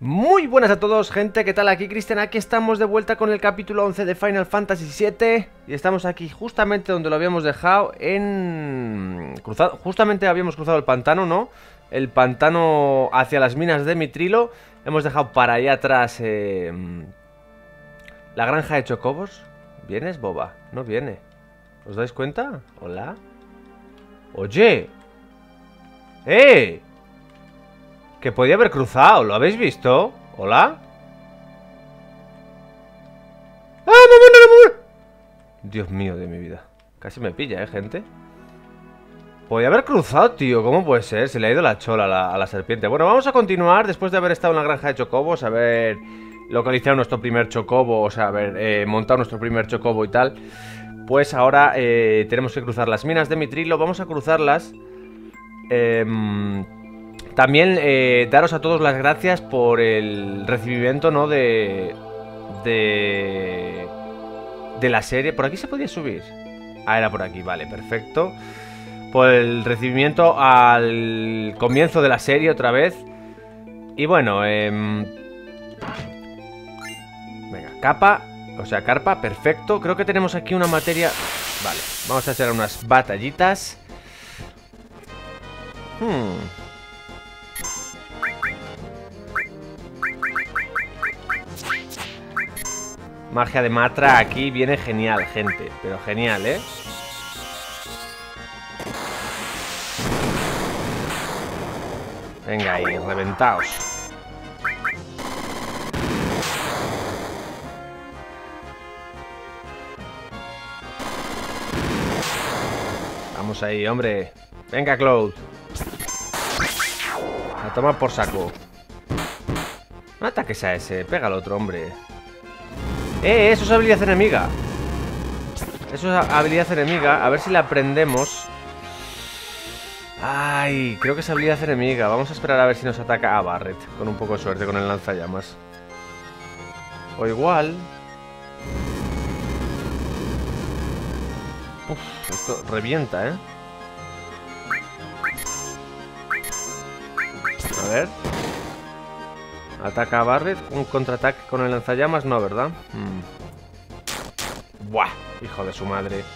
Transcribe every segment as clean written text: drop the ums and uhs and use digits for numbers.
Muy buenas a todos, gente, ¿qué tal? Aquí Cristian, aquí estamos de vuelta con el capítulo 11 de Final Fantasy VII. Y estamos aquí justamente donde lo habíamos dejado, justamente habíamos cruzado el pantano, ¿no? El pantano hacia las minas de Mitrilo. Hemos dejado para allá atrás la granja de chocobos. ¿Vienes, boba? No viene. ¿Os dais cuenta? ¿Hola? ¡Oye! ¡Eh! Que podía haber cruzado, ¿lo habéis visto? ¿Hola? ¡Ah, no! Dios mío de mi vida. Casi me pilla, gente. Podía haber cruzado, tío. ¿Cómo puede ser? Se le ha ido la chola a la serpiente. Bueno, vamos a continuar después de haber estado en la granja de chocobos. Haber localizado nuestro primer chocobo. O sea, haber montado nuestro primer chocobo y tal. Pues ahora tenemos que cruzar las minas de Mitrilo. Vamos a cruzarlas. También daros a todos las gracias por el recibimiento, ¿no? De la serie. ¿Por aquí se podía subir? Ah, era por aquí, vale, perfecto. Por el recibimiento al comienzo de la serie otra vez. Y bueno, venga, capa, o sea, carpa, perfecto. Creo que tenemos aquí una materia. Vale, vamos a hacer unas batallitas. Magia de Matra aquí viene genial, gente. Pero genial, ¿eh? Venga ahí, reventaos. Vamos ahí, hombre. Venga, Cloud. A tomar por saco. No ataques a ese, pega al otro, hombre. Eso es habilidad enemiga. Eso es habilidad enemiga. A ver si la aprendemos. Ay, creo que es habilidad enemiga. Vamos a esperar a ver si nos ataca a Barret. Con un poco de suerte, con el lanzallamas. O igual. Uf, esto revienta, ¿eh? A ver. Ataca a Barret, un contraataque con el lanzallamas, no, ¿verdad? Buah, hijo de su madre.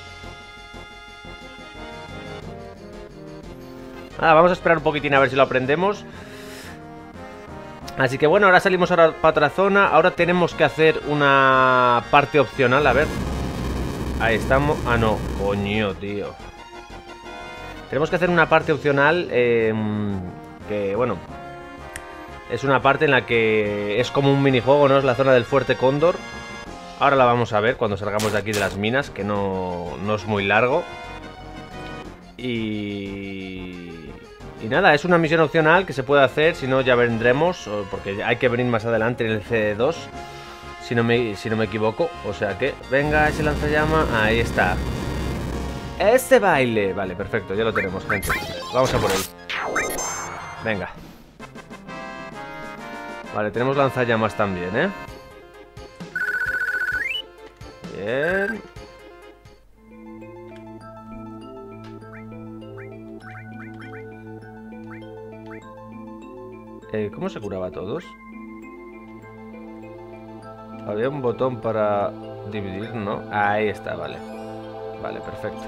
Nada, vamos a esperar un poquitín a ver si lo aprendemos. Así que bueno, ahora salimos para otra zona. Ahora tenemos que hacer una parte opcional, a ver. Ahí estamos. Ah, no, coño, tío. Tenemos que hacer una parte opcional que, bueno, es una parte en la que es como un minijuego, ¿no? Es la zona del Fuerte Cóndor. Ahora la vamos a ver cuando salgamos de aquí de las minas, que no es muy largo. Y nada, es una misión opcional que se puede hacer, si no ya vendremos, porque hay que venir más adelante en el CD2, si no me equivoco. O sea que, venga ese lanzallama, ahí está. Este baile, vale, perfecto, ya lo tenemos, gente. Vamos a por él. Venga. Vale, tenemos lanzallamas también, ¿eh? Bien. ¿Cómo se curaba a todos? Había un botón para dividir, ¿no? Ahí está, vale. Vale, perfecto.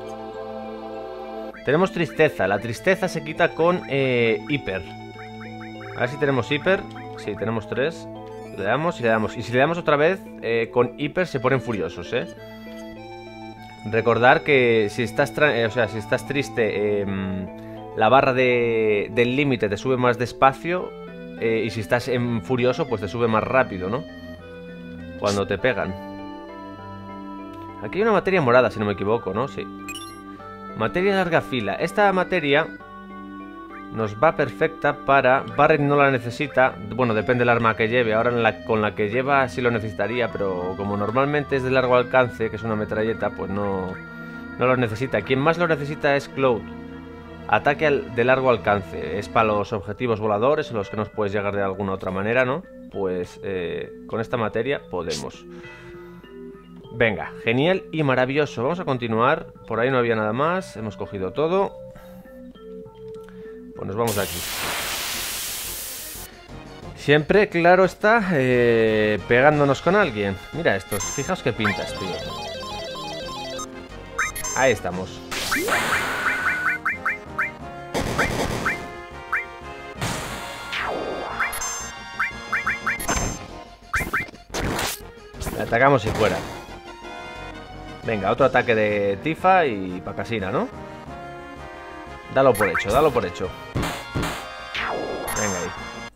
Tenemos tristeza. La tristeza se quita con hiper. A ver si tenemos hiper. Sí, tenemos 3. Le damos y le damos. Y si le damos otra vez, con hiper se ponen furiosos, ¿eh? Recordar que si estás, si estás triste, la barra del límite te sube más despacio. Y si estás furioso, pues te sube más rápido, ¿no? Cuando te pegan. Aquí hay una materia morada, si no me equivoco, ¿no? Sí. Materia larga fila. Esta materia nos va perfecta para... Barret no la necesita. Bueno, depende del arma que lleve. Ahora con la que lleva sí lo necesitaría, pero como normalmente es de largo alcance, que es una metralleta, pues no lo necesita. Quien más lo necesita es Cloud. Ataque de largo alcance. Es para los objetivos voladores, en los que nos puedes llegar de alguna otra manera, ¿no? Pues con esta materia podemos. Venga, genial y maravilloso. Vamos a continuar. Por ahí no había nada más. Hemos cogido todo. Pues nos vamos de aquí. Siempre, claro está, pegándonos con alguien. Mira estos, fijaos qué pintas, tío. Ahí estamos. Le atacamos y fuera. Venga, otro ataque de Tifa y pa' casina, ¿no? Dalo por hecho, dalo por hecho. Venga ahí.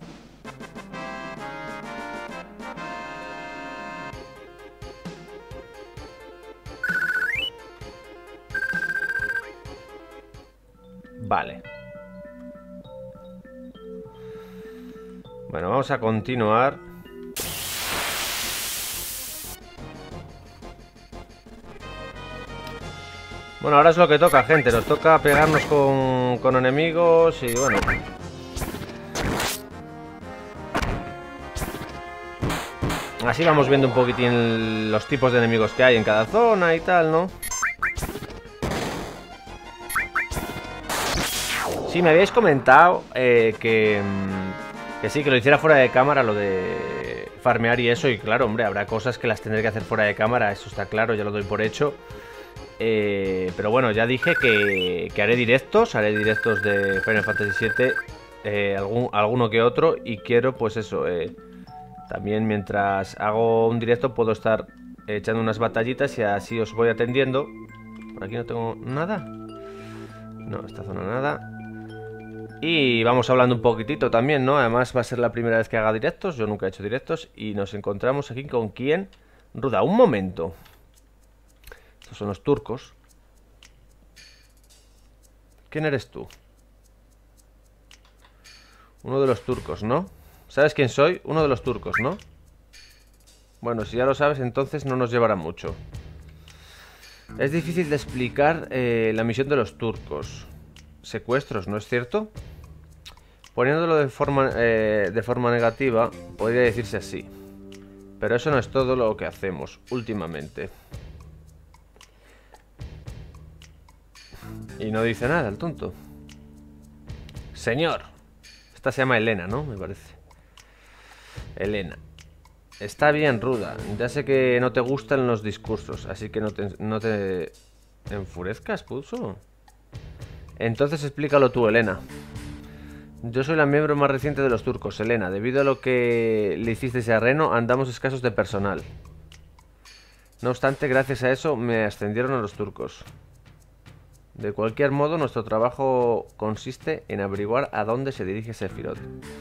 Vale. Bueno, vamos a continuar. Bueno, ahora es lo que toca, gente. Nos toca pegarnos con enemigos y bueno. Así vamos viendo un poquitín los tipos de enemigos que hay en cada zona y tal, ¿no? Sí, me habíais comentado que sí, que lo hiciera fuera de cámara, lo de farmear y eso. Y claro, hombre, habrá cosas que las tendré que hacer fuera de cámara, eso está claro, ya lo doy por hecho. Pero bueno, ya dije que haré directos de Final Fantasy VII, alguno que otro. Y quiero, pues eso, también mientras hago un directo puedo estar echando unas batallitas y así os voy atendiendo. Por aquí no tengo nada. No, esta zona nada. Y vamos hablando un poquitito también, ¿no? Además va a ser la primera vez que haga directos, yo nunca he hecho directos. Y nos encontramos aquí con quién. Ruda, un momento. Estos son los turcos. ¿Quién eres tú? Uno de los turcos, ¿no? ¿Sabes quién soy? Uno de los turcos, ¿no? Bueno, si ya lo sabes, entonces no nos llevará mucho. Es difícil de explicar la misión de los turcos. Secuestros, ¿no es cierto? Poniéndolo de forma negativa, podría decirse así. Pero eso no es todo lo que hacemos últimamente. Y no dice nada el tonto. Señor. Esta se llama Elena, ¿no? Me parece. Elena. Está bien, Ruda. Ya sé que no te gustan los discursos, así que no te enfurezcas, Pulso. Entonces explícalo tú, Elena. Yo soy la miembro más reciente de los turcos, Elena. Debido a lo que le hiciste a Reno, andamos escasos de personal. No obstante, gracias a eso me ascendieron a los turcos. De cualquier modo, nuestro trabajo consiste en averiguar a dónde se dirige Sephiroth.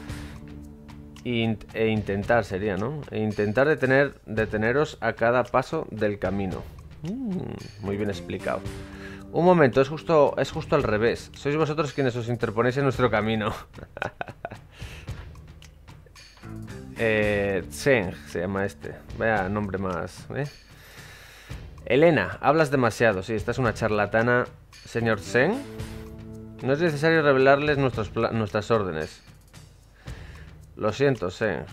E intentar, sería, ¿no? E intentar deteneros a cada paso del camino. Muy bien explicado. Un momento, es justo al revés. Sois vosotros quienes os interponéis en nuestro camino. Tseng se llama este. Vaya nombre más, ¿eh? Elena, hablas demasiado. Sí, esta es una charlatana. Señor Tseng, no es necesario revelarles nuestras órdenes. Lo siento, Tseng.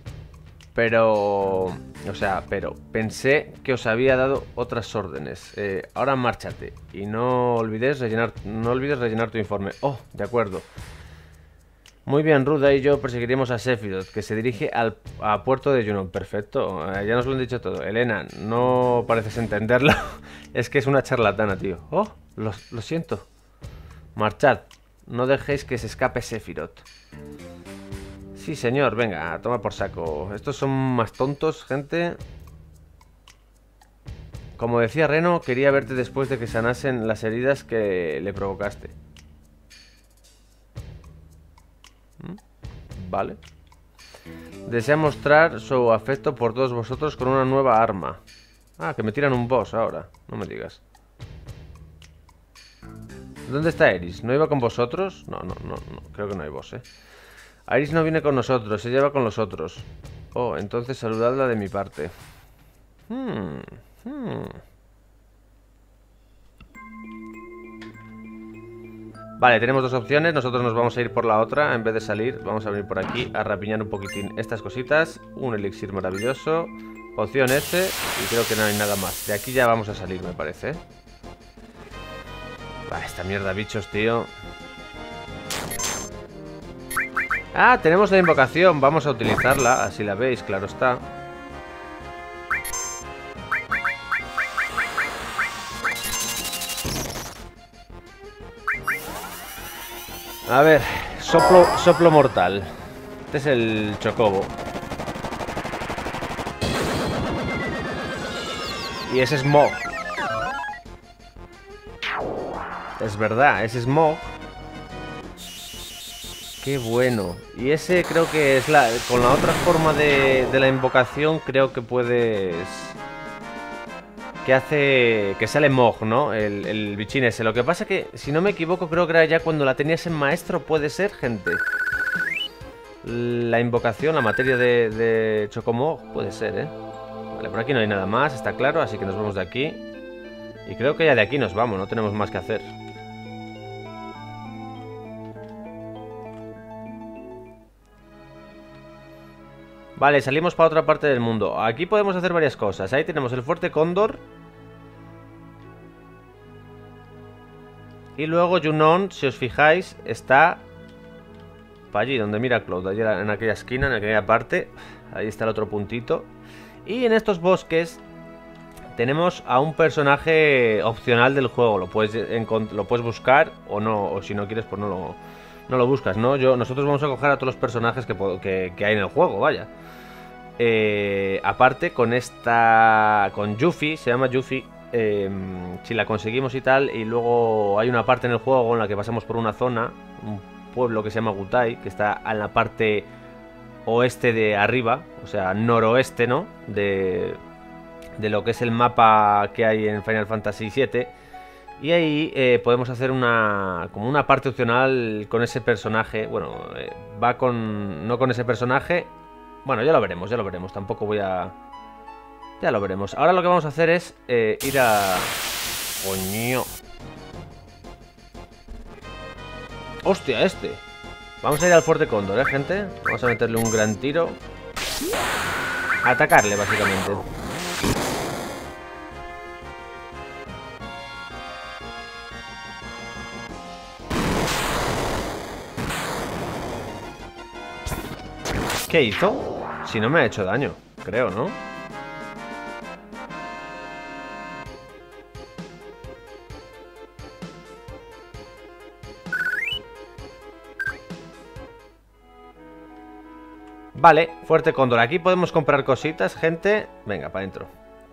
Pero pensé que os había dado otras órdenes. Ahora márchate y no olvides rellenar tu informe. Oh, de acuerdo. Muy bien, Ruda y yo perseguiremos a Sephiroth, que se dirige a puerto de Junon. Perfecto, ya nos lo han dicho todo. Elena, no pareces entenderlo. Es que es una charlatana, tío. Oh, lo siento. Marchad, no dejéis que se escape Sephiroth. Sí, señor, venga, toma por saco. Estos son más tontos, gente. Como decía Reno, quería verte después de que sanasen las heridas que le provocaste. Vale. Desea mostrar su afecto por todos vosotros con una nueva arma. Ah, que me tiran un boss ahora. No me digas. ¿Dónde está Iris? ¿No iba con vosotros? No. Creo que no hay boss, Iris no viene con nosotros, se lleva con los otros. Oh, entonces saludadla de mi parte. Vale, tenemos dos opciones. Nosotros nos vamos a ir por la otra. En vez de salir, vamos a venir por aquí a rapiñar un poquitín estas cositas. Un elixir maravilloso. Poción S. Y creo que no hay nada más. De aquí ya vamos a salir, me parece. Esta mierda, bichos, tío. Ah, tenemos la invocación. Vamos a utilizarla, así la veis, claro está. A ver, soplo mortal. Este es el chocobo. Y ese es Smog. Es verdad, ese es Smog. Qué bueno. Y ese creo que es con la otra forma de la invocación, creo que puedes... Que hace... Que sale Mog, ¿no? El bichín ese. Lo que pasa que, si no me equivoco, creo que era ya cuando la tenías en maestro. Puede ser, gente. La invocación, la materia de Chocomog, puede ser, ¿eh? Vale, por aquí no hay nada más, está claro. Así que nos vamos de aquí. Y creo que ya de aquí nos vamos, no tenemos más que hacer. Vale, salimos para otra parte del mundo. Aquí podemos hacer varias cosas. Ahí tenemos el Fuerte Cóndor. Y luego Junon, si os fijáis, está para allí, donde mira Cloud. Allí en aquella esquina, en aquella parte. Ahí está el otro puntito. Y en estos bosques tenemos a un personaje opcional del juego. Lo puedes buscar o no. O si no quieres, pues no lo buscas, ¿no? Nosotros vamos a coger a todos los personajes que hay en el juego, vaya. Aparte, con Yuffie, se llama Yuffie. Si la conseguimos y tal. Y luego hay una parte en el juego en la que pasamos por una zona, un pueblo que se llama Gutai, que está en la parte oeste de arriba, o sea, noroeste, ¿no? De lo que es el mapa que hay en Final Fantasy VII. Y ahí podemos hacer como una parte opcional con ese personaje. Bueno, no con ese personaje. Bueno, ya lo veremos, tampoco voy a... Ya lo veremos. Ahora lo que vamos a hacer es ir a... ¡Coño! ¡Hostia, este! Vamos a ir al Fuerte Cóndor, gente. Vamos a meterle un gran tiro. A atacarle, básicamente. ¿Qué hizo? Si no me ha hecho daño, creo, ¿no? Vale, Fuerte Cóndor. Aquí podemos comprar cositas, gente. Venga, para adentro.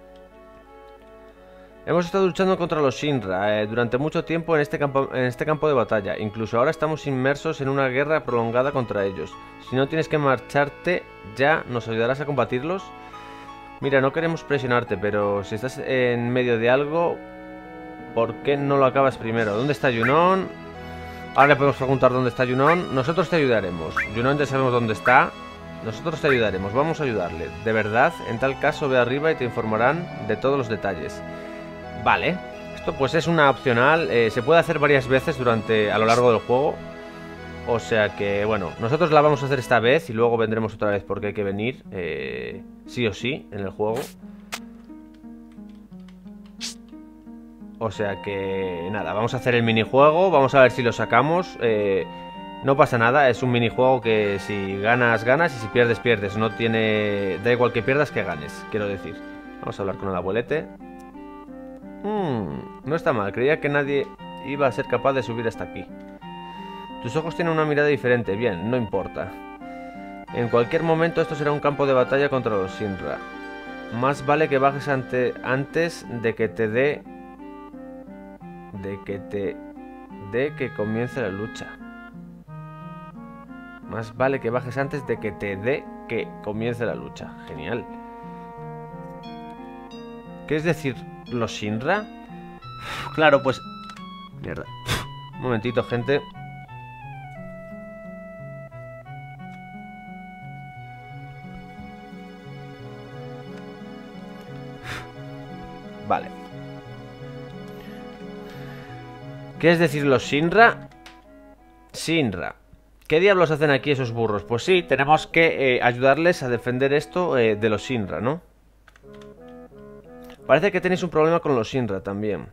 Hemos estado luchando contra los Shinra durante mucho tiempo en este campo de batalla. Incluso ahora estamos inmersos en una guerra prolongada contra ellos. Si no tienes que marcharte ya, ¿nos ayudarás a combatirlos? Mira, no queremos presionarte, pero si estás en medio de algo, ¿por qué no lo acabas primero? ¿Dónde está Junon? Ahora le podemos preguntar dónde está Junon. Nosotros te ayudaremos. Junon ya sabemos dónde está. Nosotros te ayudaremos, vamos a ayudarle. De verdad, en tal caso ve arriba y te informarán de todos los detalles. Vale, esto pues es una opcional, se puede hacer varias veces a lo largo del juego. O sea que, bueno, nosotros la vamos a hacer esta vez y luego vendremos otra vez porque hay que venir, sí o sí, en el juego. O sea que, nada, vamos a hacer el minijuego, vamos a ver si lo sacamos. No pasa nada, es un minijuego que si ganas, ganas y si pierdes, pierdes. No tiene... Da igual que pierdas que ganes, quiero decir. Vamos a hablar con el abuelete. No está mal, creía que nadie iba a ser capaz de subir hasta aquí. Tus ojos tienen una mirada diferente, bien, no importa. En cualquier momento esto será un campo de batalla contra los Shinra. Más vale que bajes antes de que te dé... que comience la lucha. Más vale que bajes antes de que te dé que comience la lucha. Genial. ¿Qué es decir los Shinra? Claro, pues... Mierda. Un momentito, gente. Vale. ¿Qué es decir los Shinra? Shinra. ¿Qué diablos hacen aquí esos burros? Pues sí, tenemos que ayudarles a defender esto de los Shinra, ¿no? Parece que tenéis un problema con los Shinra también.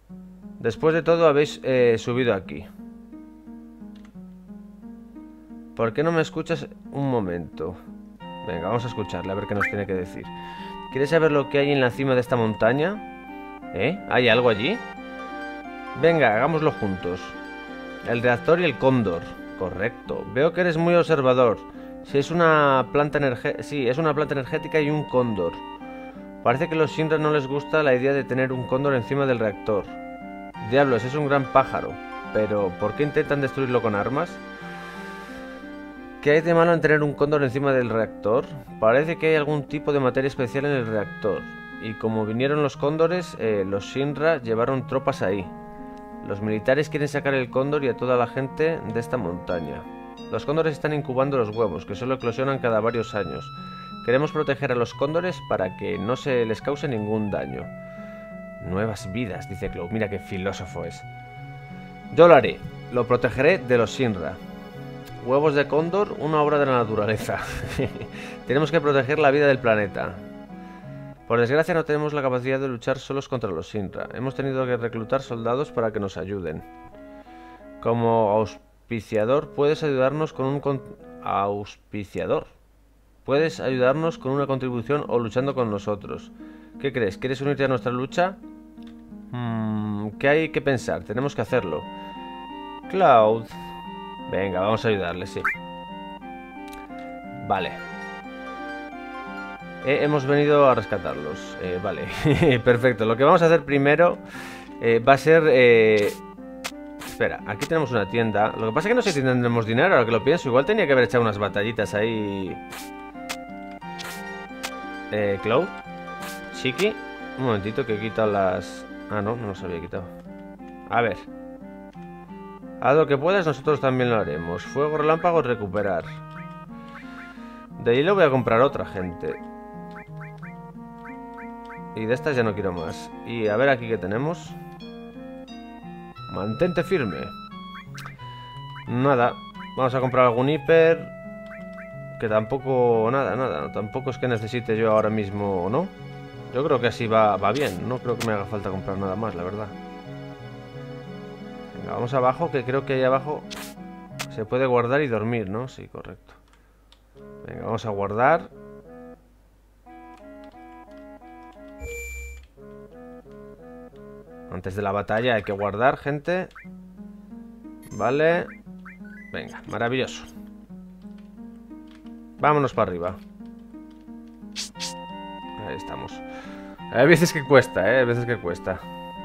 Después de todo habéis subido aquí. ¿Por qué no me escuchas un momento? Venga, vamos a escucharle a ver qué nos tiene que decir. ¿Quieres saber lo que hay en la cima de esta montaña? ¿Eh? ¿Hay algo allí? Venga, hagámoslo juntos. El reactor y el cóndor. Correcto. Veo que eres muy observador. Si es una planta sí, es una planta energética y un cóndor. Parece que a los Shinra no les gusta la idea de tener un cóndor encima del reactor. Diablos, es un gran pájaro. Pero, ¿por qué intentan destruirlo con armas? ¿Qué hay de malo en tener un cóndor encima del reactor? Parece que hay algún tipo de materia especial en el reactor. Y como vinieron los cóndores, los Shinra llevaron tropas ahí. Los militares quieren sacar el cóndor y a toda la gente de esta montaña. Los cóndores están incubando los huevos, que solo eclosionan cada varios años. Queremos proteger a los cóndores para que no se les cause ningún daño. Nuevas vidas, dice Cloud. Mira qué filósofo es. Yo lo haré. Lo protegeré de los Shinra. Huevos de cóndor, una obra de la naturaleza. Tenemos que proteger la vida del planeta. Por desgracia no tenemos la capacidad de luchar solos contra los Shinra. Hemos tenido que reclutar soldados para que nos ayuden. Como auspiciador, puedes ayudarnos con un auspiciador. Puedes ayudarnos con una contribución o luchando con nosotros. ¿Qué crees? ¿Quieres unirte a nuestra lucha? ¿Qué hay que pensar? Tenemos que hacerlo. Cloud. Venga, vamos a ayudarle, sí. Vale. Hemos venido a rescatarlos. Vale, perfecto. Lo que vamos a hacer primero va a ser... Espera, aquí tenemos una tienda. Lo que pasa es que no sé si tendremos dinero, ahora que lo pienso. Igual tenía que haber echado unas batallitas ahí. Cloud. Chiqui. Un momentito que he quitado las... Ah, no, no los había quitado. A ver. Haz lo que puedas, nosotros también lo haremos. Fuego, relámpago, recuperar. De ahí lo voy a comprar otra, gente. Y de estas ya no quiero más. Y a ver aquí que tenemos. Mantente firme. Nada. Vamos a comprar algún hiper. Que tampoco... Nada. Tampoco es que necesite yo ahora mismo, ¿no? Yo creo que así va bien. No creo que me haga falta comprar nada más, la verdad. Venga, vamos abajo, que creo que ahí abajo se puede guardar y dormir, ¿no? Sí, correcto. Venga, vamos a guardar. Antes de la batalla hay que guardar, gente. Vale. Venga, maravilloso. Vámonos para arriba. Ahí estamos. Hay veces que cuesta, hay veces que cuesta.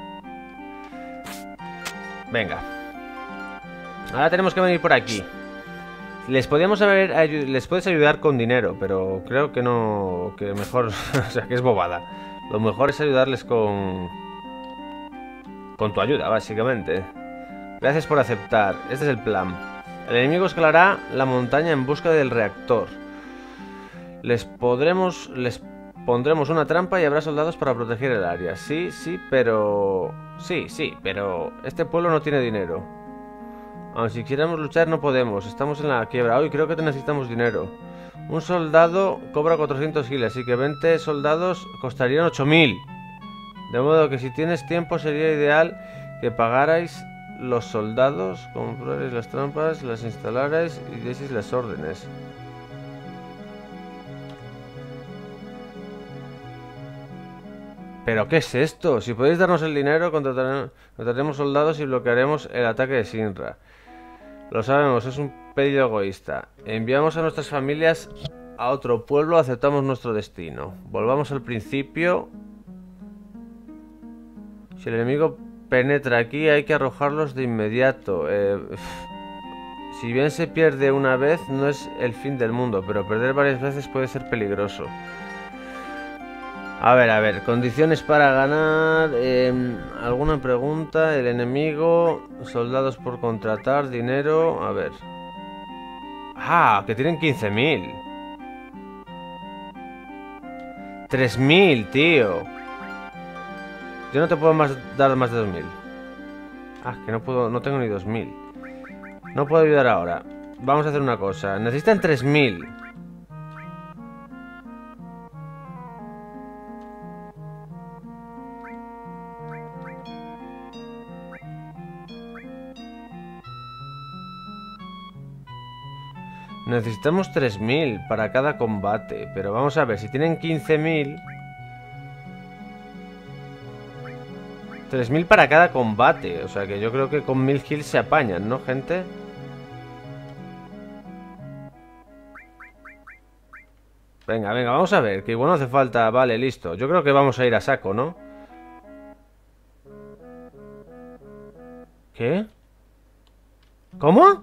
Venga. Ahora tenemos que venir por aquí. Les puedes ayudar con dinero, pero creo que no... Que mejor... o sea, que es bobada. Lo mejor es ayudarles con tu ayuda, básicamente. Gracias por aceptar. Este es el plan. El enemigo escalará la montaña en busca del reactor. Les pondremos una trampa y habrá soldados para proteger el área. Sí, pero... Sí, pero... Este pueblo no tiene dinero. Aun si quisiéramos luchar no podemos. Estamos en la quiebra. Hoy creo que necesitamos dinero. Un soldado cobra 400 giles, así que 20 soldados costarían 8000. De modo que si tienes tiempo sería ideal que pagarais los soldados, comprarais las trampas, las instalarais y dieseis las órdenes. ¿Pero qué es esto? Si podéis darnos el dinero, contrataremos soldados y bloquearemos el ataque de Shinra. Lo sabemos, es un pedido egoísta. Enviamos a nuestras familias a otro pueblo, aceptamos nuestro destino. Volvamos al principio. Si el enemigo penetra aquí, hay que arrojarlos de inmediato. Si bien se pierde una vez, no es el fin del mundo, pero perder varias veces puede ser peligroso. A ver, condiciones para ganar. ¿Alguna pregunta? El enemigo, soldados por contratar, dinero. A ver. ¡Ah! Que tienen 15.000. 3.000, tío. Yo no te puedo dar más de 2.000. Ah, que no puedo, no tengo ni 2.000. No puedo ayudar ahora. Vamos a hacer una cosa. Necesitan 3.000. Necesitamos 3000 para cada combate. Pero vamos a ver, si tienen 15000... 3000 para cada combate. O sea que yo creo que con 1000 kills se apañan, ¿no, gente? Venga, venga, vamos a ver. Que igual no hace falta... Vale, listo. Yo creo que vamos a ir a saco, ¿no? ¿Qué? ¿Cómo?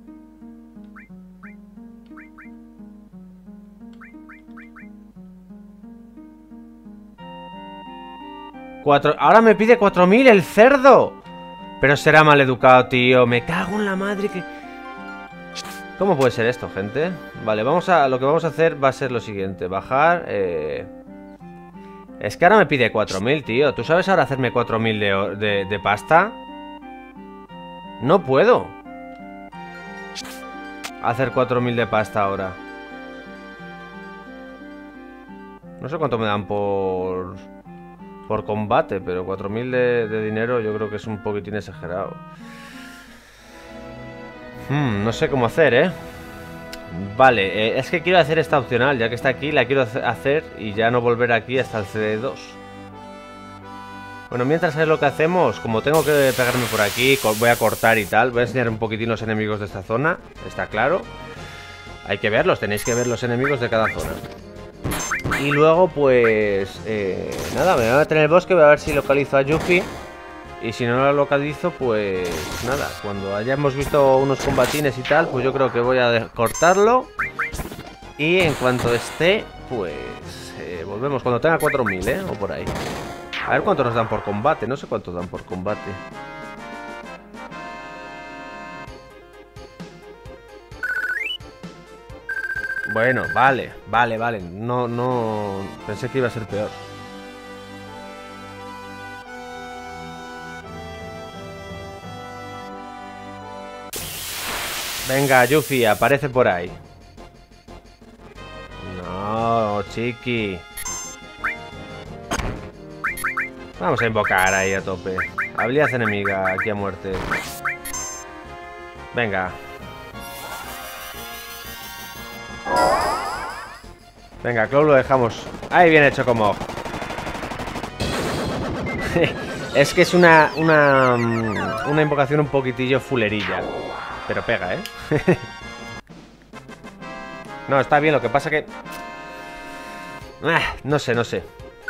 Ahora me pide 4000 el cerdo. Pero será maleducado, tío. Me cago en la madre que... ¿Cómo puede ser esto, gente? Vale, lo que vamos a hacer va a ser lo siguiente. Bajar... Es que ahora me pide 4000, tío. ¿Tú sabes ahora hacerme 4000 de pasta? No puedo hacer 4000 de pasta ahora. No sé cuánto me dan por combate, pero 4000 de dinero yo creo que es un poquitín exagerado. No sé cómo hacer, ¿eh? Vale, es que quiero hacer esta opcional. Ya que está aquí, la quiero hacer y ya no volver aquí hasta el CD2. Bueno, mientras es lo que hacemos, como tengo que pegarme por aquí, voy a cortar y tal. Voy a enseñar un poquitín los enemigos de esta zona. Está claro. Hay que verlos, tenéis que ver los enemigos de cada zona. Y luego, pues... nada, me voy a meter en el bosque, voy a ver si localizo a Yuffie. Y si no lo localizo, pues... nada, cuando hayamos visto unos combatines y tal, pues yo creo que voy a cortarlo. Y en cuanto esté, pues... volvemos cuando tenga 4000, ¿eh? O por ahí. A ver cuánto nos dan por combate, no sé cuánto dan por combate. Bueno, vale. No, pensé que iba a ser peor. Venga, Yuffie, aparece por ahí. No, chiqui. Vamos a invocar ahí a tope. Habilidad enemiga, aquí a muerte. Venga. Venga, Clow lo dejamos. Ahí bien hecho como. Es que es una invocación un poquitillo fulerilla. Pero pega, ¿eh? No, está bien, lo que pasa que... no sé.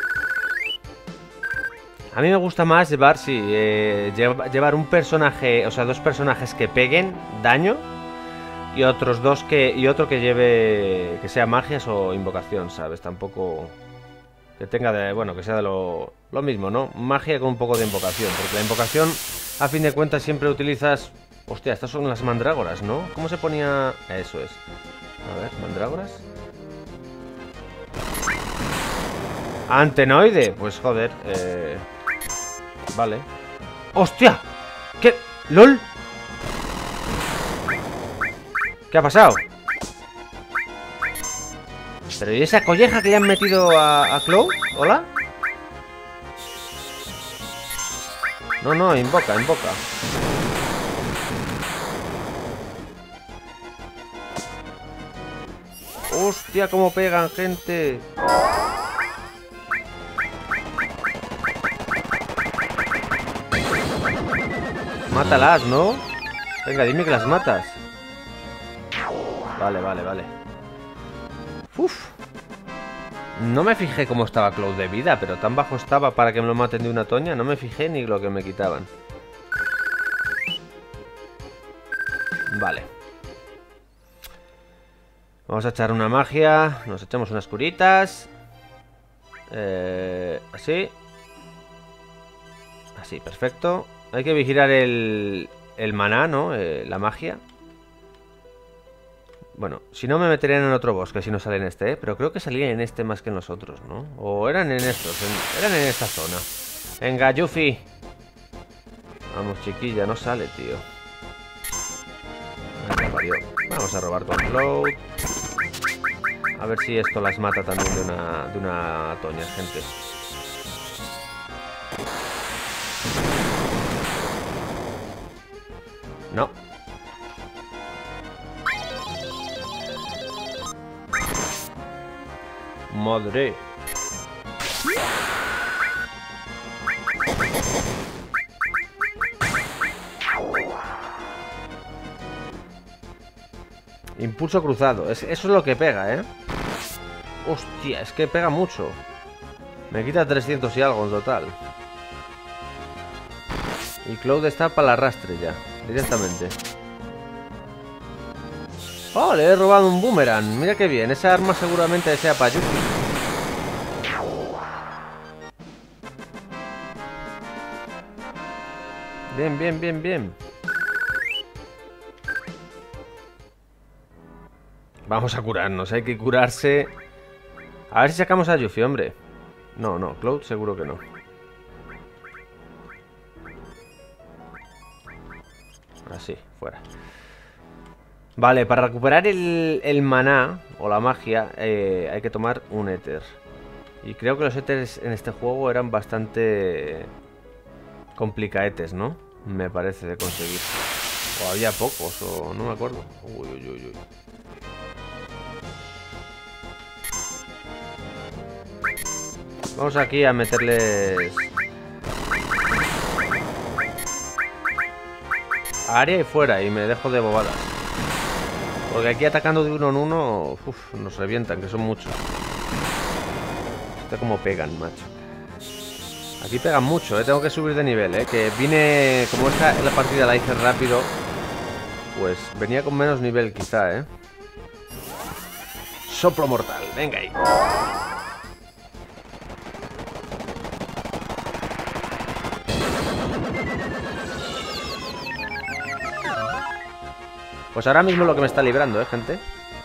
A mí me gusta más llevar, sí, llevar un personaje, o sea, dos personajes que peguen daño y otros dos y otro que lleve, que sea magias o invocación, ¿sabes? Tampoco que tenga bueno, que sea de lo mismo, ¿no? Magia con un poco de invocación, porque la invocación, a fin de cuentas, siempre utilizas... Hostia, estas son las mandrágoras, ¿no? ¿Cómo se ponía...? Eso es. A ver, mandrágoras. Antenoide. Pues joder, vale. ¡Hostia! ¿Qué? ¿LOL? ¿Qué ha pasado? ¿Pero y esa colleja que le han metido a Clow? ¿Hola? No, invoca. ¡Hostia, cómo pegan, gente! Mátalas, ¿no? Venga, dime que las matas. Vale. Uf. No me fijé cómo estaba Cloud de vida, pero tan bajo estaba para que me lo maten de una toña. No me fijé ni lo que me quitaban. Vale. Vamos a echar una magia. Nos echamos unas curitas. Así. Así, perfecto. Hay que vigilar el maná, ¿no? La magia. Bueno, si no me meterían en otro bosque si no sale en este, ¿eh? Pero creo que salían en este más que en los otros, ¿no? O eran en estos, eran en esta zona. Venga, Yuffie. Vamos, chiquilla, no sale, tío. Vamos a robar con Cloud. A ver si esto las mata también de una toña, gente. No. Madre. Impulso cruzado. Eso es lo que pega, ¿eh? Hostia, es que pega mucho. Me quita 300 y algo en total. Y Cloud está para el arrastre ya, directamente. Oh, le he robado un boomerang. Mira qué bien. Esa arma seguramente sea para Yuffie. Bien, bien, bien, bien. Vamos a curarnos. Hay que curarse. A ver si sacamos a Yuffie, hombre. No, no. Cloud seguro que no. Así, fuera. Vale, para recuperar el maná o la magia hay que tomar un éter. Y creo que los éteres en este juego eran bastante complicaetes, ¿no? Me parece de conseguir. O había pocos, o no me acuerdo. Uy, uy, uy, uy. Vamos aquí a meterles área y fuera, y me dejo de bobadas. Porque aquí atacando de uno en uno, uf, nos revientan, que son muchos. Este como pegan, macho. Aquí pegan mucho, tengo que subir de nivel, que vine... Como esta la partida la hice rápido, pues venía con menos nivel quizá, Soplo mortal, venga ahí. Pues ahora mismo lo que me está librando, gente.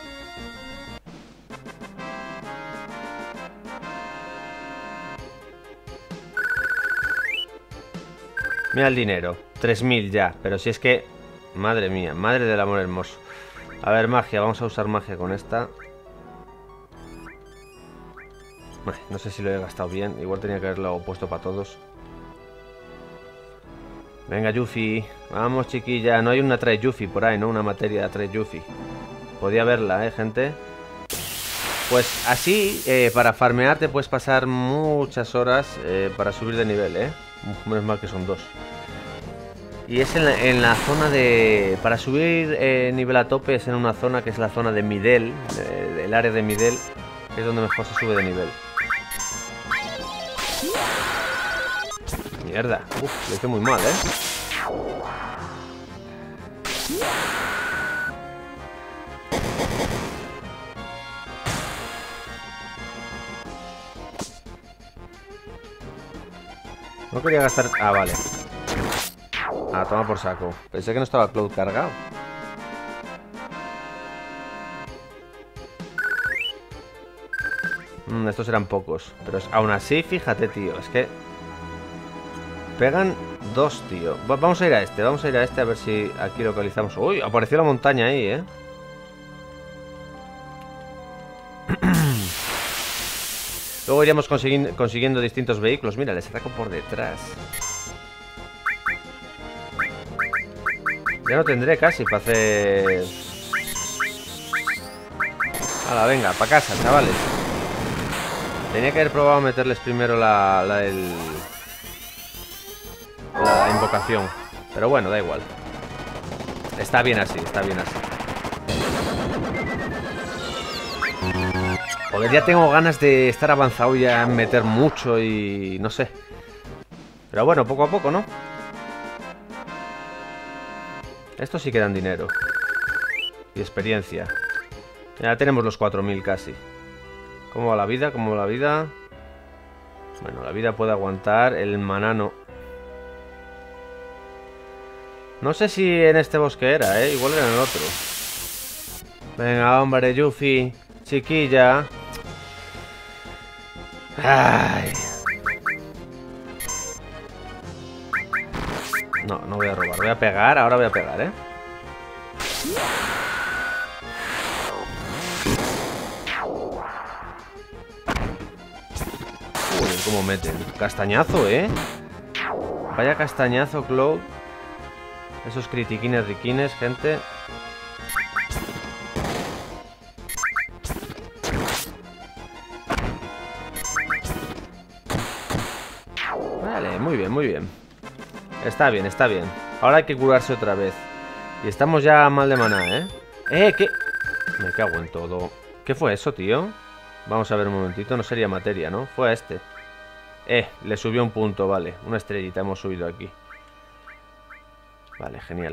Mira el dinero, 3000 ya. Pero si es que... Madre mía, madre del amor hermoso. A ver, magia, vamos a usar magia con esta. Bueno, no sé si lo he gastado bien. Igual tenía que haberlo puesto para todos. Venga, Yuffie. Vamos, chiquilla. No hay una trae Yuffie por ahí, ¿no? Una materia de trae Yuffie. Podía verla, gente. Pues así, para farmear te puedes pasar muchas horas para subir de nivel, Menos mal que son 2. Y es en la zona de... Para subir nivel a tope es en una zona que es la zona de Midel. El área de Midel, que es donde mejor se sube de nivel. Mierda. Uf, lo hice muy mal, No quería gastar... Ah, vale. Ah, toma por saco. Pensé que no estaba Cloud cargado. Estos eran pocos. Pero aún así, fíjate, tío. Es que... Pegan 2, tío. Vamos a ir a este. Vamos a ir a este a ver si aquí localizamos... Uy, apareció la montaña ahí, Luego iríamos consiguiendo distintos vehículos. Mira, les ataco por detrás. Ya no tendré casi para hacer... Hala, venga, para casa, chavales. Tenía que haber probado meterles primero la invocación. Pero bueno, da igual. Está bien así, está bien así. Joder, ya tengo ganas de estar avanzado y ya meter mucho y... no sé. Pero bueno, poco a poco, ¿no? Estos sí que dan dinero. Y experiencia. Ya tenemos los 4000 casi. ¿Cómo va la vida? ¿Cómo va la vida? Bueno, la vida puede aguantar. El maná no. No sé si en este bosque era, igual era en el otro. Venga, hombre, Yuffie. Chiquilla. Ay. No, no voy a robar. Voy a pegar. Ahora voy a pegar, Uy, cómo meten. Castañazo, Vaya castañazo, Cloud. Esos critiquines riquines, gente. Vale, muy bien, muy bien. Está bien, está bien. Ahora hay que curarse otra vez. Y estamos ya mal de maná, ¿eh? ¿Qué? Me cago en todo. ¿Qué fue eso, tío? Vamos a ver un momentito. No sería materia, ¿no? Fue a este. Le subió un punto, vale. Una estrellita hemos subido aquí. Vale, genial.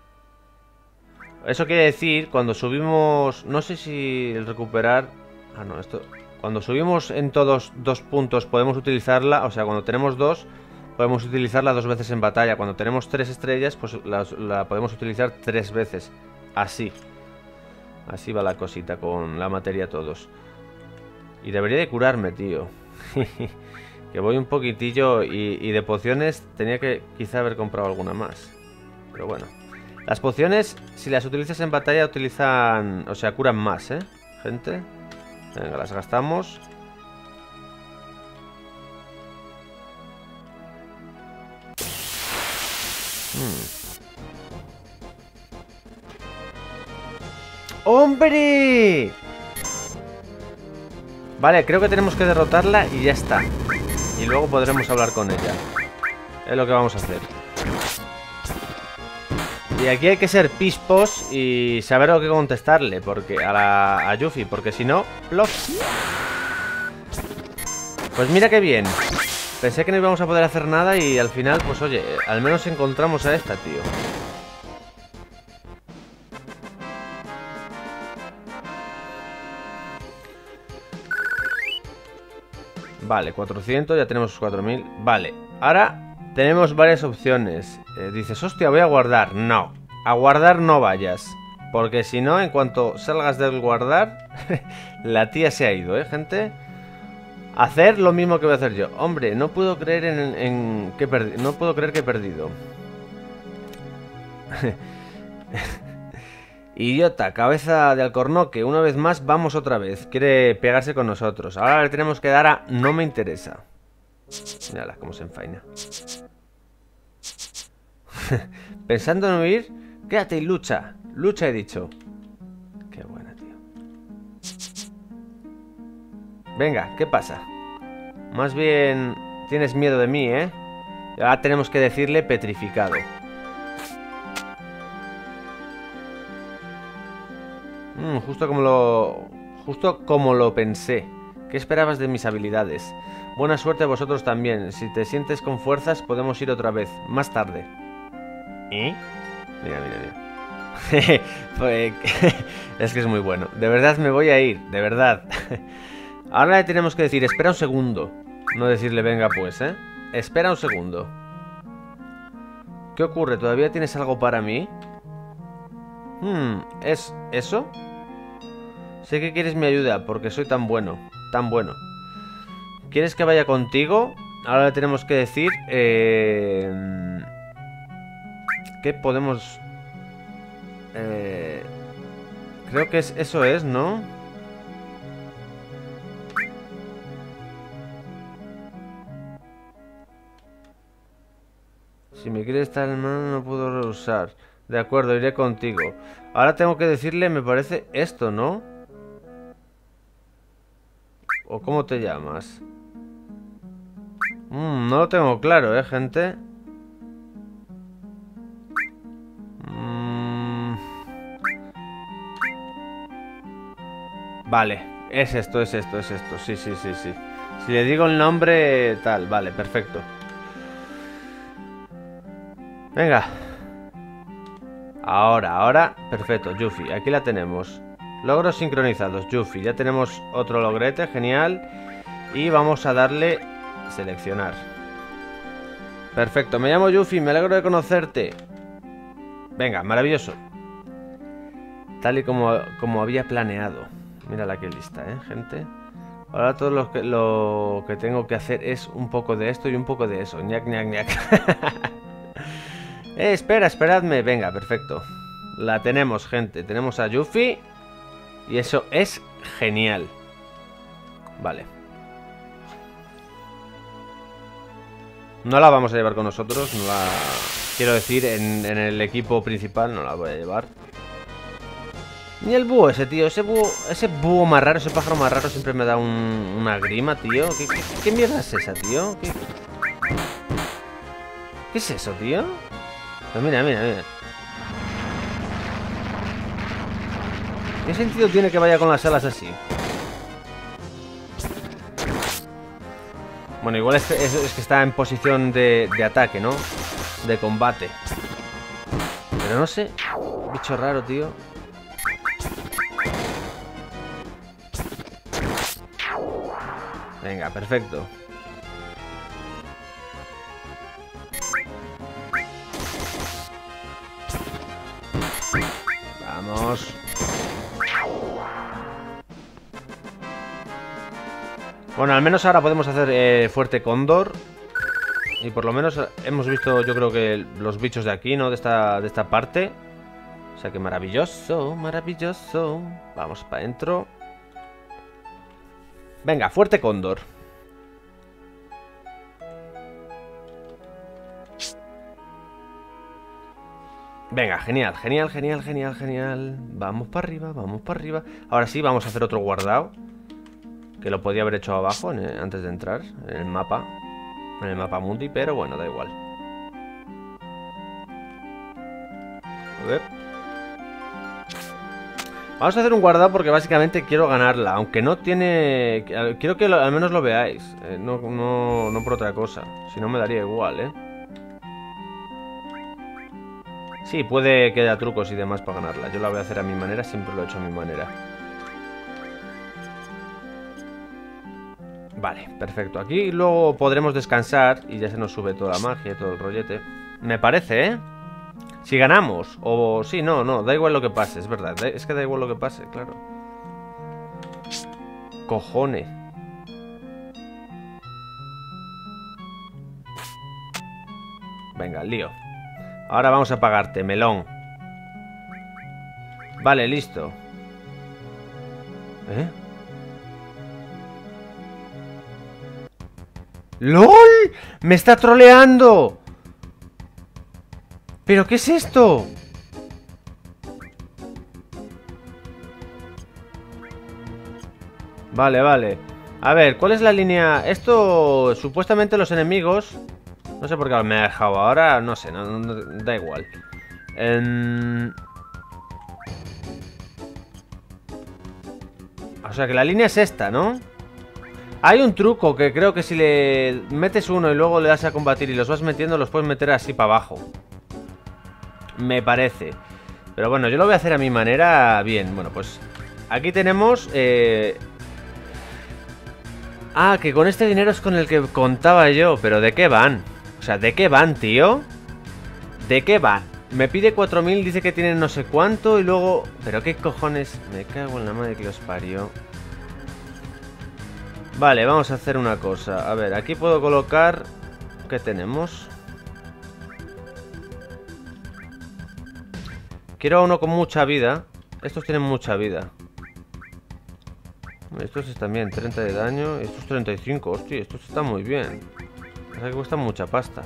Eso quiere decir, cuando subimos... No sé si el recuperar... Ah, no, esto... Cuando subimos en todos 2 puntos podemos utilizarla. O sea, cuando tenemos 2, podemos utilizarla 2 veces en batalla. Cuando tenemos 3 estrellas, pues la podemos utilizar 3 veces. Así. Así va la cosita con la materia todos. Y debería de curarme, tío. Que voy un poquitillo. Y de pociones tenía que quizá haber comprado alguna más. Pero bueno. Las pociones, si las utilizas en batalla, utilizan... O sea, curan más, gente. Venga, las gastamos. ¡Hombre! Vale, creo que tenemos que derrotarla y ya está. Y luego podremos hablar con ella. Es lo que vamos a hacer. Y aquí hay que ser pispos y saber lo que contestarle, porque a Yuffie, porque si no, plof. Pues mira qué bien. Pensé que no íbamos a poder hacer nada y al final, pues oye, al menos encontramos a esta, tío. Vale, 400, ya tenemos 4000. Vale, ahora tenemos varias opciones. Dices, hostia, voy a guardar. No, a guardar no vayas. Porque si no, en cuanto salgas del guardar, la tía se ha ido, gente. Hacer lo mismo que voy a hacer yo. Hombre, no puedo creer en que no puedo creer que he perdido. Idiota, cabeza de alcornoque. Una vez más, vamos otra vez. Quiere pegarse con nosotros. Ahora le tenemos que dar a no me interesa. Mírala cómo se enfaina. Pensando en huir, quédate y lucha. Lucha, he dicho. Qué buena, tío. Venga, ¿qué pasa? Más bien tienes miedo de mí, ¿eh? Y ahora tenemos que decirle petrificado. Justo como lo pensé. ¿Qué esperabas de mis habilidades? Buena suerte a vosotros también. Si te sientes con fuerzas, podemos ir otra vez. Más tarde. ¿Eh? Mira, mira, mira. Pues, es que es muy bueno. De verdad me voy a ir. De verdad. Ahora le tenemos que decir, espera un segundo. No decirle, venga pues, ¿eh? Espera un segundo. ¿Qué ocurre? ¿Todavía tienes algo para mí? ¿Es eso? Sé que quieres mi ayuda porque soy tan bueno. Tan bueno. ¿Quieres que vaya contigo? Ahora le tenemos que decir... ¿Qué podemos...? Creo que eso es, ¿no? Si me quieres estar en mano no puedo rehusar. De acuerdo, iré contigo. Ahora tengo que decirle, me parece esto, ¿no? ¿O cómo te llamas? No lo tengo claro, gente. Vale, es esto, es esto, es esto. Sí, sí, sí, sí. Si le digo el nombre, tal, vale, perfecto. Venga. Ahora, perfecto, Yuffie, aquí la tenemos. Logros sincronizados, Yuffie. Ya tenemos otro logrete, genial. Y vamos a darle seleccionar. Perfecto, me llamo Yuffie, me alegro de conocerte. Venga, maravilloso. Tal y como había planeado. Mírala qué lista, gente. Ahora todo lo que tengo que hacer es un poco de esto y un poco de eso. Ñac, ñac, ñac. Esperadme. Venga, perfecto. La tenemos, gente. Tenemos a Yuffie. Y eso es genial. Vale. No la vamos a llevar con nosotros. No la... Quiero decir, en el equipo principal no la voy a llevar. Ni el búho ese, tío. Ese búho más raro, ese pájaro más raro siempre me da una grima, tío. ¿Qué mierda es esa, tío? ¿Qué es eso, tío? Pues mira, mira, mira. ¿Qué sentido tiene que vaya con las alas así? Bueno, igual es que está en posición de ataque, ¿no? De combate. Pero no sé. Bicho raro, tío. Venga, perfecto. Vamos. Bueno, al menos ahora podemos hacer fuerte cóndor. Y por lo menos hemos visto, yo creo que los bichos de aquí, ¿no? De esta parte. O sea que maravilloso, maravilloso. Vamos para adentro. Venga, fuerte cóndor. Venga, genial, genial, genial, genial, genial. Vamos para arriba, vamos para arriba. Ahora sí, vamos a hacer otro guardado. Que lo podía haber hecho abajo, antes de entrar, en el mapa. En el mapa mundi, pero bueno, da igual. A ver. Vamos a hacer un guardado porque básicamente quiero ganarla. Aunque no tiene... Quiero que al menos lo veáis. No por otra cosa. Si no me daría igual, ¿eh? Sí, puede que haya trucos y demás para ganarla. Yo la voy a hacer a mi manera, siempre lo he hecho a mi manera. Vale, perfecto. Aquí luego podremos descansar y ya se nos sube toda la magia y todo el rollete. Me parece, ¿eh? Si ganamos, o... Sí, no, da igual lo que pase, es verdad. Es que da igual lo que pase, claro. Cojones. Venga, lío. Ahora vamos a pagarte, melón. Vale, listo. ¿Eh? ¡LOL! ¡Me está troleando! ¿Pero qué es esto? Vale, vale. A ver, ¿cuál es la línea? Esto, supuestamente los enemigos... No sé por qué me ha dejado ahora, no sé, no, da igual. O sea que la línea es esta, ¿no? Hay un truco que creo que si le metes uno y luego le das a combatir y los vas metiendo, los puedes meter así para abajo. Me parece. Pero bueno, yo lo voy a hacer a mi manera. Bien, bueno, pues aquí tenemos... Ah, que con este dinero es con el que contaba yo. Pero ¿de qué van? O sea, ¿de qué van, tío? ¿De qué van? Me pide 4000, dice que tienen no sé cuánto y luego... ¿Pero qué cojones? Me cago en la madre que los parió. Vale, vamos a hacer una cosa. A ver, aquí puedo colocar... ¿Qué tenemos? Quiero a uno con mucha vida. Estos tienen mucha vida. Estos están bien, 30 de daño. Estos 35, hostia, estos están muy bien. O sea que cuestan mucha pasta.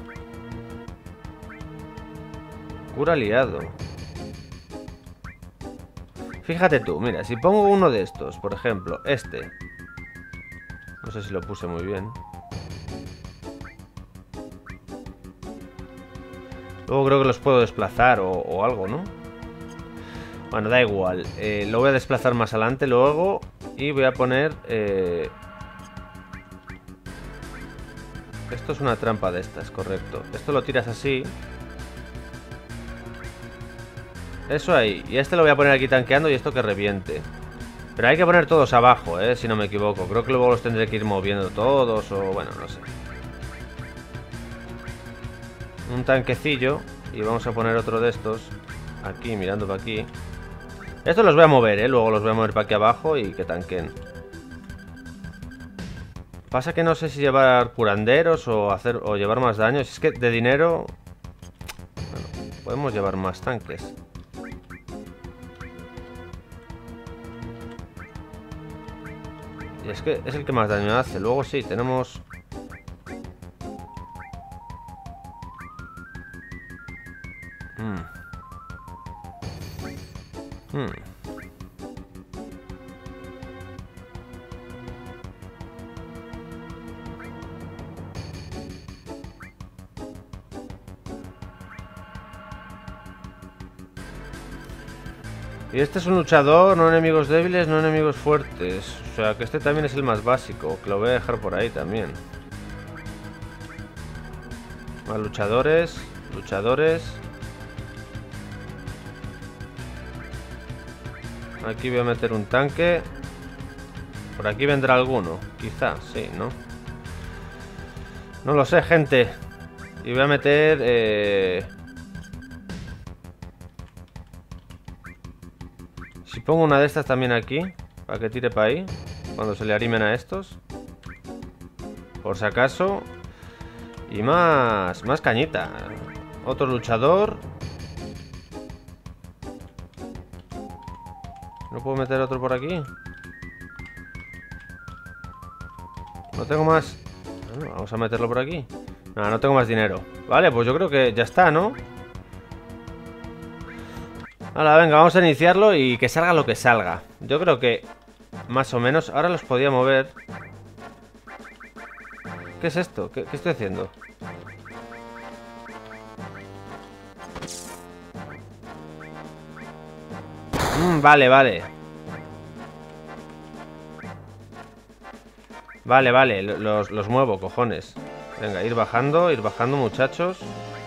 Cura aliado. Fíjate tú, mira, si pongo uno de estos, por ejemplo, este. No sé si lo puse muy bien. Luego creo que los puedo desplazar o algo, ¿no? Bueno, da igual. Lo voy a desplazar más adelante luego. Y voy a poner... Esto es una trampa de estas, correcto. Esto lo tiras así. Eso ahí. Y este lo voy a poner aquí tanqueando y esto que reviente. Pero hay que poner todos abajo, si no me equivoco. Creo que luego los tendré que ir moviendo todos o... Bueno, no sé. Un tanquecillo. Y vamos a poner otro de estos. Aquí, mirando para aquí. Estos los voy a mover, luego los voy a mover para aquí abajo y que tanquen. Pasa que no sé si llevar curanderos o llevar más daño. Si es que de dinero... Bueno, podemos llevar más tanques. Y es que es el que más daño hace. Luego sí, tenemos... Y este es un luchador, no enemigos débiles, no enemigos fuertes. O sea que este también es el más básico, que lo voy a dejar por ahí también. Más luchadores, luchadores. Aquí voy a meter un tanque. Por aquí vendrá alguno, quizás, sí, ¿no? No lo sé, gente. Y voy a meter... Si pongo una de estas también aquí, para que tire para ahí, cuando se le arrimen a estos. Por si acaso. Y más cañita. Otro luchador. ¿No puedo meter otro por aquí? No tengo más. Bueno, vamos a meterlo por aquí. No, no tengo más dinero. Vale, pues yo creo que ya está, ¿no? Ahora, venga, vamos a iniciarlo y que salga lo que salga. Yo creo que más o menos. Ahora los podía mover. ¿Qué es esto? ¿Qué estoy haciendo? Vale, vale. Vale, vale, los muevo, cojones. Venga, ir bajando, muchachos.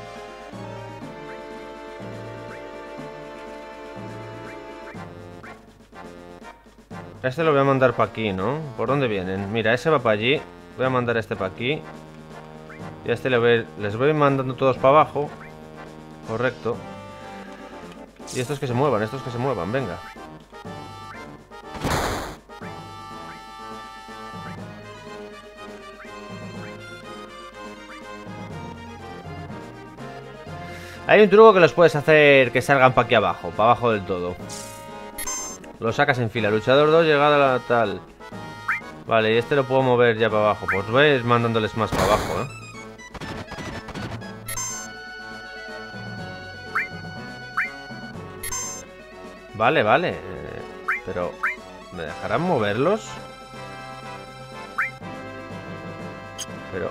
Este lo voy a mandar para aquí, ¿no? ¿Por dónde vienen? Mira, ese va para allí. Voy a mandar este para aquí. Y a este les voy mandando todos para abajo. Correcto. Y estos que se muevan, venga. Hay un truco que los puedes hacer que salgan para aquí abajo, para abajo del todo. Lo sacas en fila. Luchador 2, llegada a la tal. Vale, y este lo puedo mover ya para abajo. Pues voy mandándoles más para abajo, ¿eh? Vale, vale. Pero... ¿me dejarán moverlos? Pero...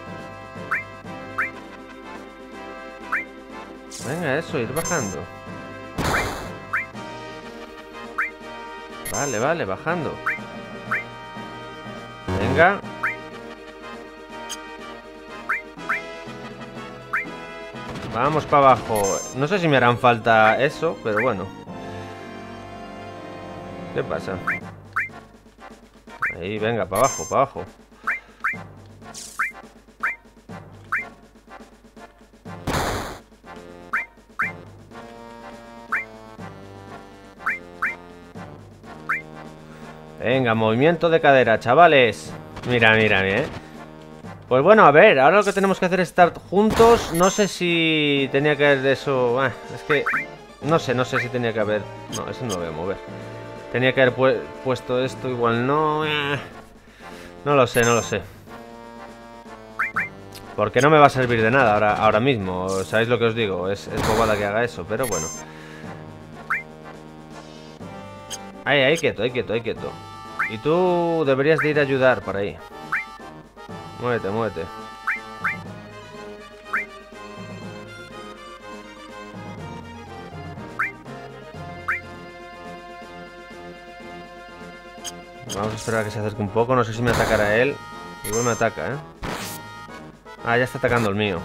venga, eso, ir bajando. Vale, vale, bajando. Venga. Vamos para abajo. No sé si me harán falta eso, pero bueno. ¿Qué pasa? Ahí, venga, para abajo, para abajo. Venga, movimiento de cadera, chavales. Mira, mira, Pues bueno, a ver, ahora lo que tenemos que hacer es estar juntos. No sé si tenía que haber eso... es que... no sé si tenía que haber... no, eso no lo voy a mover. Tenía que haber puesto esto, igual no... no lo sé, no lo sé. Porque no me va a servir de nada ahora mismo. ¿Sabéis lo que os digo? Es bobada que haga eso, pero bueno. Ahí, quieto, ahí, quieto, ahí, quieto. Y tú deberías de ir a ayudar por ahí. Muévete, muévete. Vamos a esperar a que se acerque un poco. No sé si me atacará él. Igual me ataca, ¿eh? Ah, ya está atacando el mío.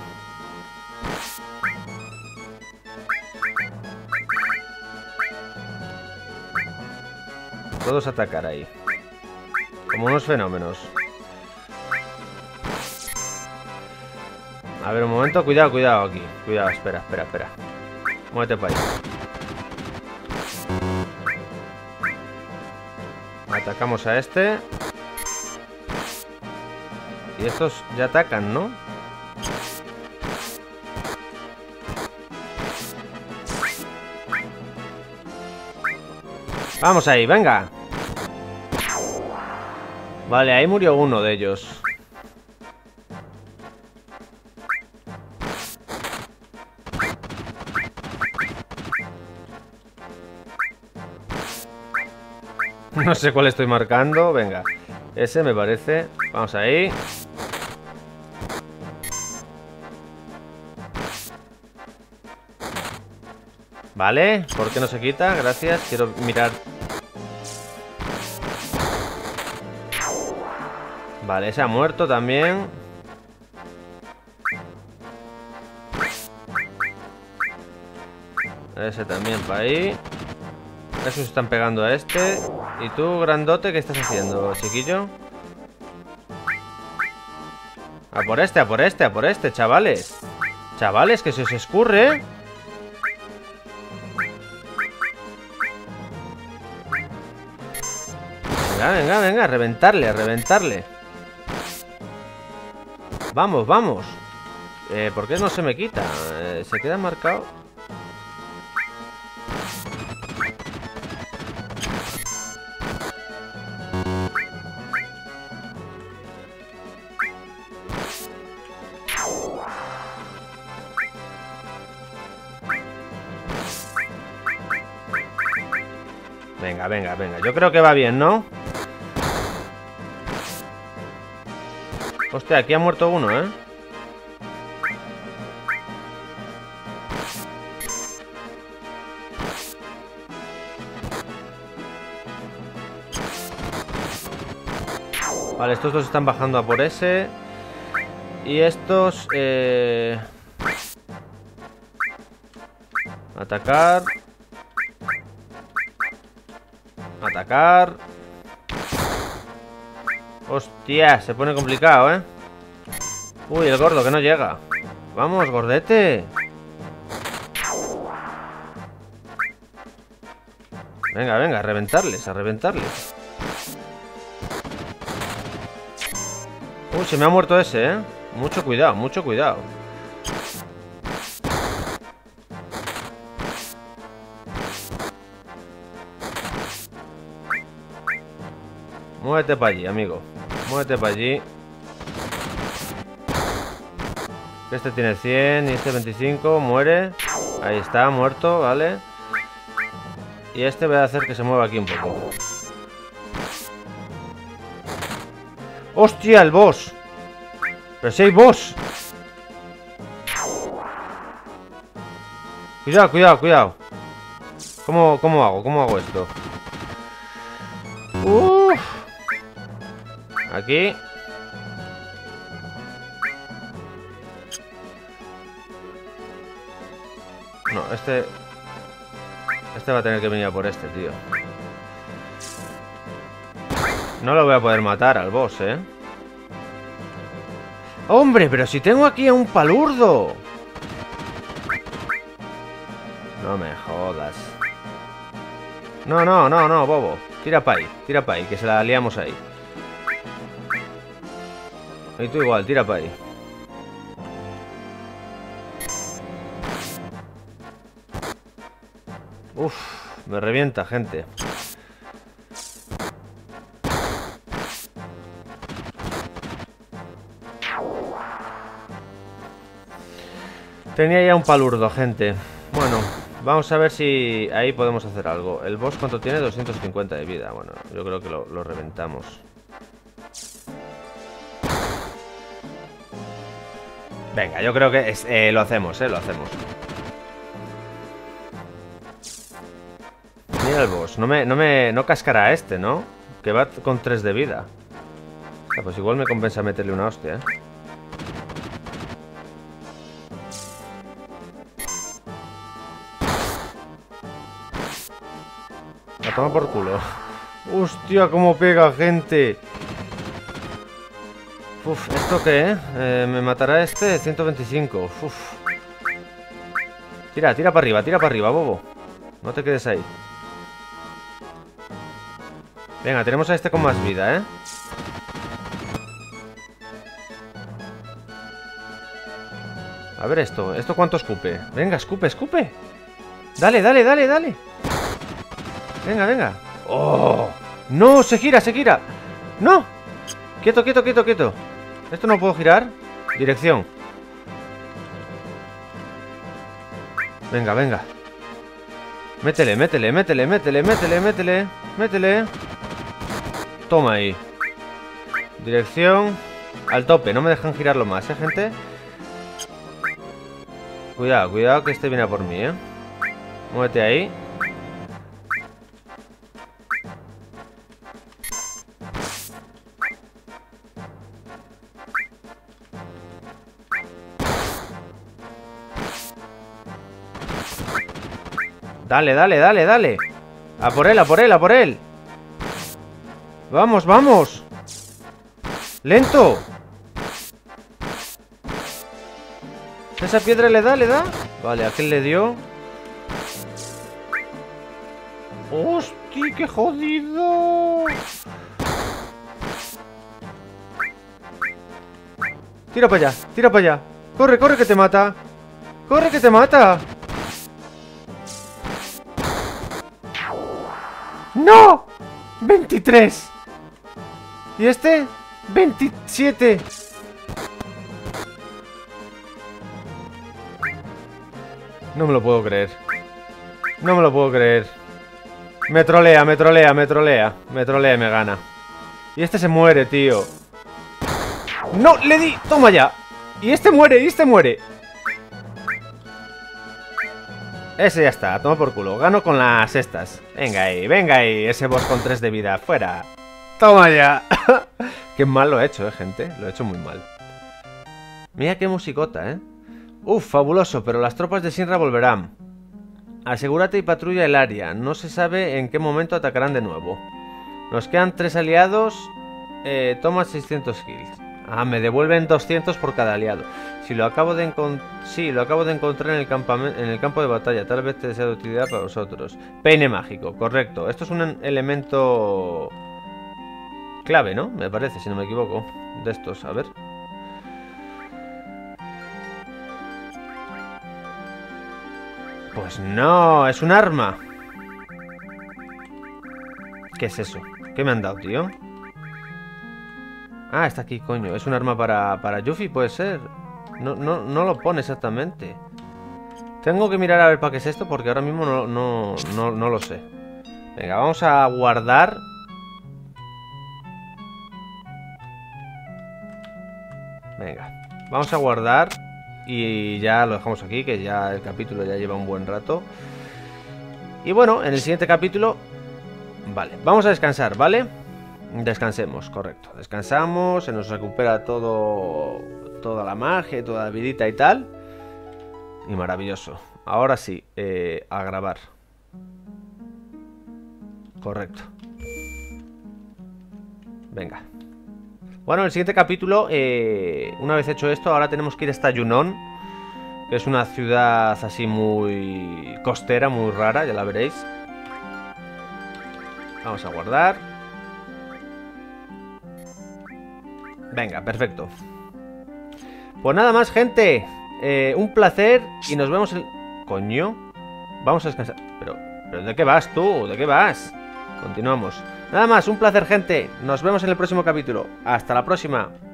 Todos atacar ahí. Como unos fenómenos. A ver, un momento. Cuidado, cuidado aquí. Cuidado, espera, espera, espera. Muévete para ahí. Atacamos a este. Y estos ya atacan, ¿no? Vamos ahí, venga. Vale, ahí murió uno de ellos. No sé cuál estoy marcando. Venga, ese me parece. Vamos ahí. Vale, ¿por qué no se quita? Gracias, quiero mirar. Vale, ese ha muerto también. Ese también para ahí. Esos están pegando a este. ¿Y tú, grandote, qué estás haciendo, chiquillo? A por este, a por este, a por este, chavales. Chavales, que se os escurre. Venga, venga, venga, a reventarle, a reventarle. Vamos, vamos. ¿Por qué no se me quita? ¿Se queda marcado? Venga, venga, venga. Yo creo que va bien, ¿no? Hostia, aquí ha muerto uno, ¿eh? Vale, estos dos están bajando a por ese. Y estos... Atacar. Atacar. Hostia, se pone complicado, ¿eh? Uy, el gordo que no llega. Vamos, gordete. Venga, venga, a reventarles, a reventarles. Uy, se me ha muerto ese, ¿eh? Mucho cuidado, mucho cuidado. Muévete para allí, amigo. Muévete para allí. Este tiene 100 y este 25. Muere. Ahí está, muerto, vale. Y este voy a hacer que se mueva aquí un poco. ¡Hostia, el boss! ¡Pero si hay boss! Cuidado, cuidado, cuidado. ¿Cómo hago? ¿Cómo hago esto? Aquí. No, este va a tener que venir a por este, tío. No lo voy a poder matar al boss, ¿eh? ¡Hombre! Pero si tengo aquí a un palurdo. No me jodas. No, no, no, no, bobo. Tira pa' ahí, que se la liamos ahí. Y tú igual, tira pa' ahí. Uf, me revienta, gente. Tenía ya un palurdo, gente. Bueno, vamos a ver si ahí podemos hacer algo. El boss, ¿cuánto tiene? 250 de vida. Bueno, yo creo que lo reventamos. Venga, yo creo que lo hacemos, lo hacemos. Mira el boss, no cascará a este, ¿no? Que va con 3 de vida. O sea, pues igual me compensa meterle una hostia, ¿eh? La toma por culo. Hostia, cómo pega, gente. Uf, ¿esto qué, me matará este 125. Uf. Tira para arriba, bobo. No te quedes ahí. Venga, tenemos a este con más vida, ¿eh? A ver esto cuánto escupe. Venga, escupe. Dale. Venga. ¡Oh! ¡No! ¡Se gira! ¡No! Quieto. ¿Esto no puedo girar? Dirección. Venga. Métele. Toma ahí. Dirección. Al tope, no me dejan girarlo más, gente. Cuidado, que este viene a por mí, Muévete ahí. Dale, dale, dale, dale. A por él, a por él, a por él. Vamos, vamos. Lento. Esa piedra le da, le da. Vale, aquel le dio. ¡Hostia, qué jodido! Tira para allá, tira para allá. Corre, corre que te mata. Corre que te mata. ¡No! 23. ¿Y este? 27. No me lo puedo creer. No me lo puedo creer. Me trolea, me trolea, me trolea. Me trolea y me gana. Y este se muere, tío. ¡No! ¡Le di! ¡Toma ya! Y este muere, y este muere. Ese ya está, toma por culo. Gano con las estas. Venga ahí, ese boss con 3 de vida. Fuera. Toma ya. Qué mal lo he hecho, gente. Lo he hecho muy mal. Mira qué musicota, Uf, fabuloso, pero las tropas de Shinra volverán. Asegúrate y patrulla el área. No se sabe en qué momento atacarán de nuevo. Nos quedan 3 aliados. Toma 600 kills. Ah, me devuelven 200 por cada aliado. Si lo acabo de encontrar en el campo de batalla. Tal vez te sea de utilidad para vosotros. Peine mágico, correcto. Esto es un elemento clave, ¿no? Me parece, si no me equivoco. De estos, a ver. Pues no, es un arma. ¿Qué es eso? ¿Qué me han dado, tío? Ah, está aquí, coño. Es un arma para Yuffie, puede ser. No lo pone exactamente. Tengo que mirar a ver para qué es esto, porque ahora mismo no lo sé. Venga, vamos a guardar. Venga, vamos a guardar. Y ya lo dejamos aquí, que ya el capítulo ya lleva un buen rato. Y bueno, en el siguiente capítulo... Vale, vamos a descansar, ¿vale? Descansemos, correcto. Descansamos, se nos recupera toda la magia, toda la vidita y tal. Y maravilloso. Ahora sí, a grabar. Correcto. Venga. Bueno, en el siguiente capítulo, una vez hecho esto, ahora tenemos que ir hasta Junon, que es una ciudad así muy costera, muy rara, ya la veréis. Vamos a guardar. Venga, perfecto. Pues nada más, gente. Un placer y nos vemos el... Coño. Vamos a descansar. Pero ¿de qué vas tú? ¿De qué vas? Continuamos. Nada más, un placer, gente. Nos vemos en el próximo capítulo. Hasta la próxima.